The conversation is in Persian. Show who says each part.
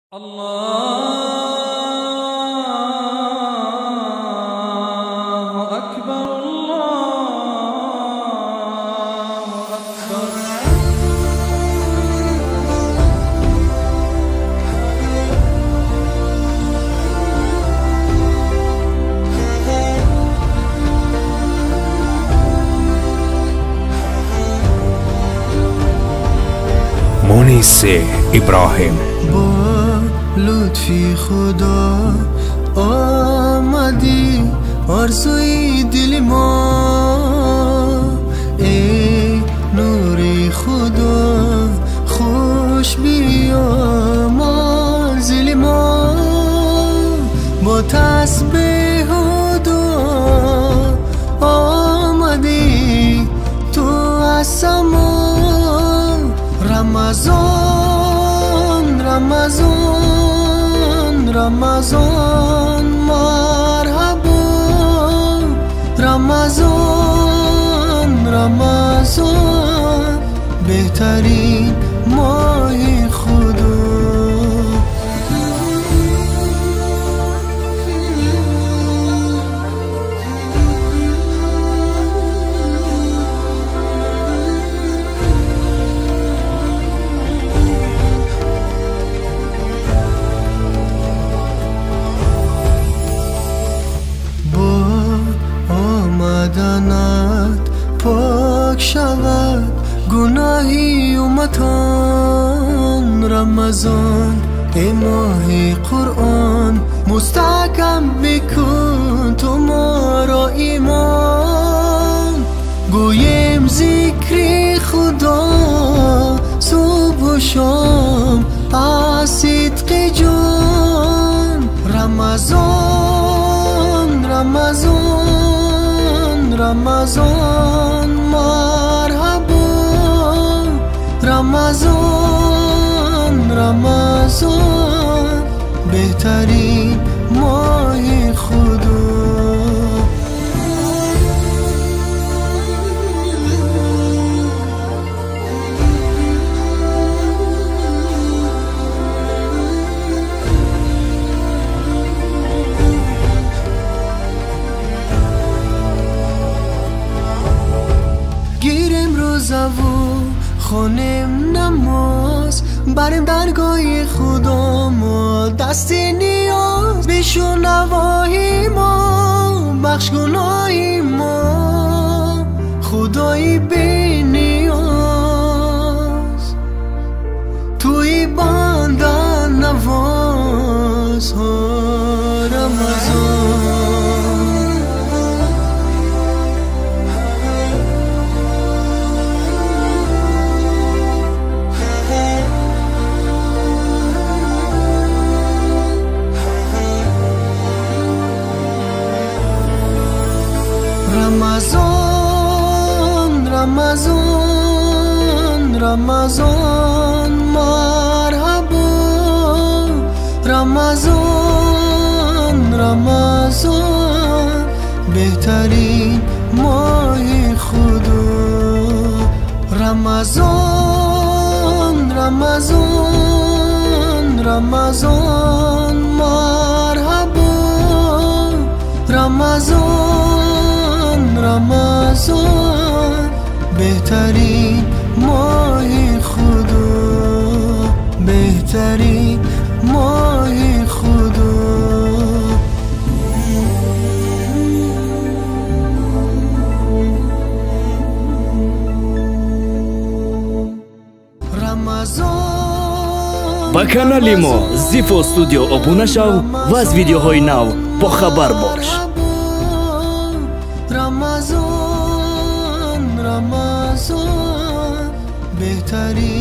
Speaker 1: الله أكبر الله أكبر.
Speaker 2: مونس ابراهیم.
Speaker 3: با لطفی خدا آمدی آرزوی دل ما، ای نور خدا خوش بیا منزل ما. با تسبیح و دعا آمدی تو از سما. رمضان رمضان رمضان مرحبا. رمضان رمضان بهترین ماه خدا. آمدنت پاک شود گناهی امتان. رمضان ای ماه قرآن مستحکم بکن تو ما را ایمان. گویم ذکر خدا صبح و شام از صدق جان. رمضان رمضان رمضان مرحبا. رمضان رمضان بهترین ماه خدا. گیریم روزه و خونیم نماز، بریم درگاه خدا ما دست نیاز. بشو نواهی ما بخش گناهی ما، خدایی بی نیاز. توی بنده نواز ها. رمضان رمضان رمضان رمضان مرحبا. رمضان رمضان بهترین ماه خدا. رمضان رمضان رمضان مرحبا. رمضان رمضان بهترین ماه خدا. بهترین ماه خدا.
Speaker 4: با کانالی ما زیفو استودیو ابونه شو و از ویدیوهای نو با خبر باش.
Speaker 3: رمضان رمضان بهترین